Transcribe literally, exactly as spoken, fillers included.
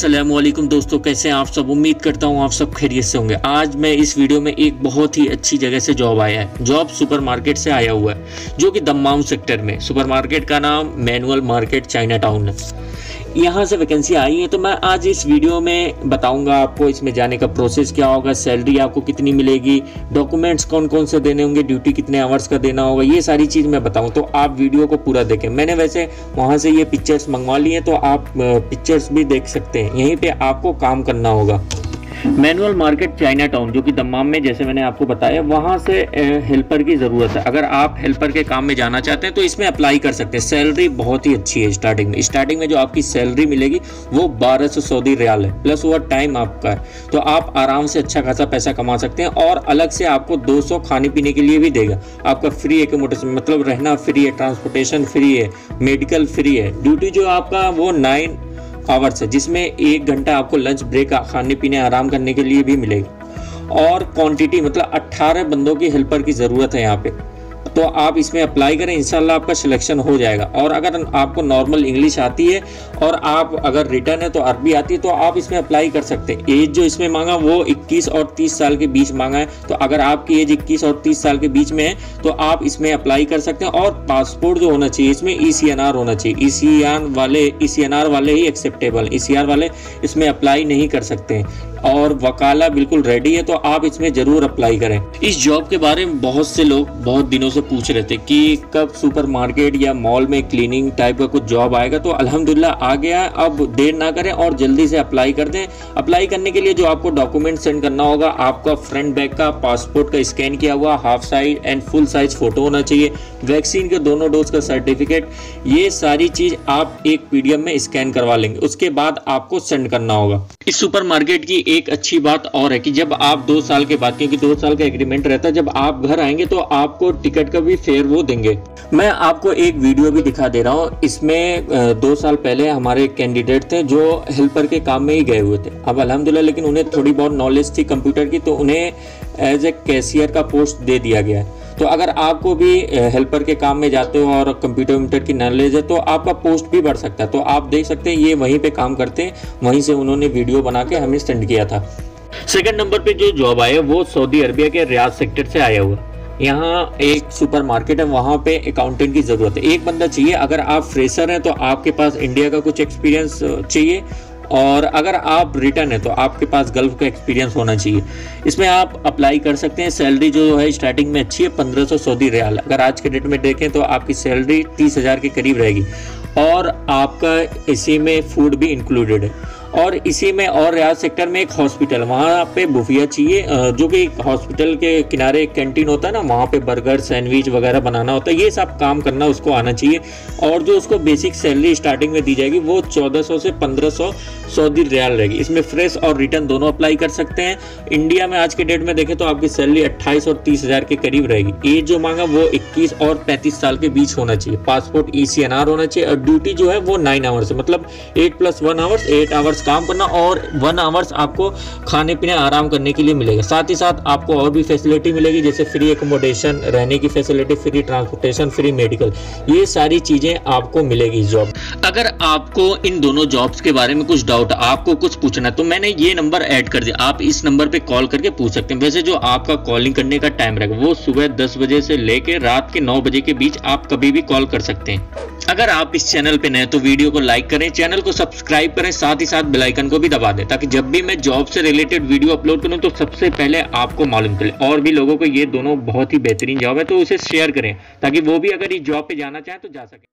अस्सलामुअलैकुम दोस्तों, कैसे हैं आप सब। उम्मीद करता हूं आप सब खैरियत से होंगे। आज मैं इस वीडियो में एक बहुत ही अच्छी जगह से जॉब आया है। जॉब सुपरमार्केट से आया हुआ है जो कि दम्माम सेक्टर में। सुपरमार्केट का नाम मैनुअल मार्केट चाइना टाउन है। यहाँ से वैकेंसी आई है, तो मैं आज इस वीडियो में बताऊंगा आपको इसमें जाने का प्रोसेस क्या होगा, सैलरी आपको कितनी मिलेगी, डॉक्यूमेंट्स कौन कौन से देने होंगे, ड्यूटी कितने आवर्स का देना होगा, ये सारी चीज़ मैं बताऊं। तो आप वीडियो को पूरा देखें। मैंने वैसे वहाँ से ये पिक्चर्स मंगवा ली हैं, तो आप पिक्चर्स भी देख सकते हैं। यहीं पर आपको काम करना होगा। मैनुअल मार्केट चाइना टाउन जो कि दम्माम में, जैसे मैंने आपको बताया, वहाँ से हेल्पर की ज़रूरत है। अगर आप हेल्पर के काम में जाना चाहते हैं तो इसमें अप्लाई कर सकते हैं। सैलरी बहुत ही अच्छी है। स्टार्टिंग में स्टार्टिंग में जो आपकी सैलरी मिलेगी वो बारह सौ सऊदी रियाल है, प्लस ओवर टाइम आपका है, तो आप आराम से अच्छा खासा पैसा कमा सकते हैं। और अलग से आपको दो सौ खाने पीने के लिए भी देगा। आपका फ्री एकोमोडेशन, मतलब रहना फ्री है, ट्रांसपोर्टेशन फ्री है, मेडिकल फ्री है। ड्यूटी जो आपका वो नाइन आवर्स है, जिसमें एक घंटा आपको लंच ब्रेक खाने पीने आराम करने के लिए भी मिलेगा। और क्वांटिटी मतलब अट्ठारह बंदों की हेल्पर की ज़रूरत है यहाँ पे। तो आप इसमें अप्लाई करें, इंशाल्लाह आपका सिलेक्शन हो जाएगा। और अगर आपको नॉर्मल इंग्लिश आती है और आप अगर रिटर्न है तो अरबी आती है, तो आप इसमें अप्लाई कर सकते हैं। एज जो इसमें मांगा वो इक्कीस और तीस साल के बीच मांगा है। तो अगर आपकी एज इक्कीस और तीस साल के बीच में है तो आप इसमें अप्लाई कर सकते हैं। और पासपोर्ट जो होना चाहिए इसमें ई सी एन आर होना चाहिए। ई सी एन आर वाले ई सी एन आर वाले ही एक्सेप्टेबल, ई सी आर वाले इसमें अप्लाई नहीं कर सकते हैं। और वकाला बिल्कुल रेडी है, तो आप इसमें ज़रूर अप्लाई करें। इस जॉब के बारे में बहुत से लोग बहुत दिनों से पूछ रहे थे कि कब सुपरमार्केट या मॉल में क्लीनिंग टाइप का कुछ जॉब आएगा। तो अल्हम्दुलिल्लाह आ गया। अब देर ना करें और जल्दी से अप्लाई कर दें। अप्लाई करने के लिए जो आपको डॉक्यूमेंट सेंड करना होगा, आपका फ्रंट बैक का पासपोर्ट का स्कैन किया हुआ half size and full size photo होना चाहिए, वैक्सीन के दोनों डोज का सर्टिफिकेट, ये सारी चीज़ आप एक पी डी एफ में स्कैन करवा लेंगे। उसके बाद आपको सेंड करना होगा। इस सुपरमार्केट की एक अच्छी बात और है कि जब आप दो साल के बाद, क्योंकि दो साल का एग्रीमेंट रहता है, जब आप घर आएंगे तो आपको टिकट का भी फेयर वो देंगे। मैं आपको एक वीडियो भी दिखा दे रहा हूँ। इसमें दो साल पहले हमारे कैंडिडेट थे जो हेल्पर के काम में ही गए हुए थे। अब अल्हम्दुलिल्लाह लेकिन उन्हें थोड़ी बहुत नॉलेज थी कंप्यूटर की, तो उन्हें एज ए कैशियर का पोस्ट दे दिया गया है। तो अगर आपको भी हेल्पर के काम में जाते हो और कंप्यूटर वम्प्यूटर की नॉलेज है तो आपका पोस्ट भी बढ़ सकता है। तो आप देख सकते हैं ये वहीं पे काम करते हैं, वहीं से उन्होंने वीडियो बना के हमें सेंड किया था। सेकंड नंबर पे जो जॉब आया वो सऊदी अरबिया के रियाद सेक्टर से आया हुआ। यहाँ एक सुपरमार्केट है, वहाँ पे अकाउंटेंट की ज़रूरत है। एक बंदा चाहिए। अगर आप फ्रेशर हैं तो आपके पास इंडिया का कुछ एक्सपीरियंस चाहिए, और अगर आप रिटर्न है तो आपके पास गल्फ का एक्सपीरियंस होना चाहिए। इसमें आप अप्लाई कर सकते हैं। सैलरी जो है स्टार्टिंग में अच्छी है, पंद्रह सौ सऊदी रियाल। अगर आज के डेट में देखें तो आपकी सैलरी तीस हज़ार के करीब रहेगी। और आपका इसी में फूड भी इंक्लूडेड है। और इसी में और रियाद सेक्टर में एक हॉस्पिटल, वहाँ पे बुफिया चाहिए, जो कि हॉस्पिटल के किनारे एक कैंटीन होता है ना, वहाँ पे बर्गर सैंडविच वगैरह बनाना होता है। ये सब काम करना उसको आना चाहिए। और जो उसको बेसिक सैलरी स्टार्टिंग में दी जाएगी वो चौदह सौ से पंद्रह सौ सऊदी रियाल रहेगी। इसमें फ्रेश और रिटर्न दोनों अप्लाई कर सकते हैं। इंडिया में आज के डेट में देखें तो आपकी सैलरी अट्ठाईस और तीस हज़ार के करीब रहेगी। एज जो मांगा वो इक्कीस और पैंतीस साल के बीच होना चाहिए। Passport E C N R होना चाहिए। और ड्यूटी जो है वो नाइन आवर्स है, मतलब eight plus one hours, eight hours काम करना और वन आवर्स आपको खाने पीने आराम करने के लिए मिलेगा। साथ ही साथ आपको और भी फैसिलिटी मिलेगी, जैसे फ्री एकोमोडेशन, रहने की facility, free transportation, free medical, ये सारी चीज़ें आपको मिलेगी इस जॉब। अगर आपको इन दोनों जॉब्स के बारे में कुछ डाउट, आपको कुछ पूछना है, तो मैंने ये नंबर ऐड कर दिया। आप इस नंबर पे कॉल करके पूछ सकते हैं। वैसे जो आपका कॉलिंग करने का टाइम रहेगा वो सुबह दस बजे से लेकर रात के नौ बजे के बीच आप कभी भी कॉल कर सकते हैं। अगर आप इस चैनल पे नए तो वीडियो को लाइक करें, चैनल को सब्सक्राइब करें, साथ ही साथ बेल आइकन को भी दबा दें, ताकि जब भी मैं जॉब से रिलेटेड वीडियो अपलोड करूं तो सबसे पहले आपको मालूम चले। और भी लोगों को ये दोनों बहुत ही बेहतरीन जॉब है, तो उसे शेयर करें ताकि वो भी अगर इस जॉब पे जाना चाहें तो जा सके।